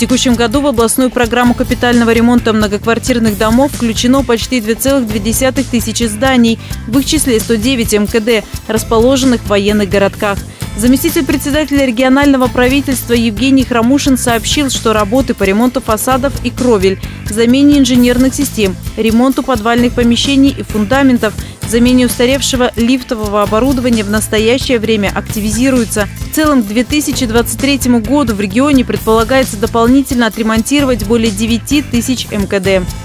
текущем году в областную программу капитального ремонта многоквартирных домов включено почти 2,2 тысячи зданий, в их числе 109 МКД, расположенных в военных городках. Заместитель председателя регионального правительства Евгений Хромушин сообщил, что работы по ремонту фасадов и кровель, замене инженерных систем, ремонту подвальных помещений и фундаментов, замене устаревшего лифтового оборудования в настоящее время активизируются. В целом к 2023 году в регионе предполагается дополнительно отремонтировать более 9 тысяч МКД.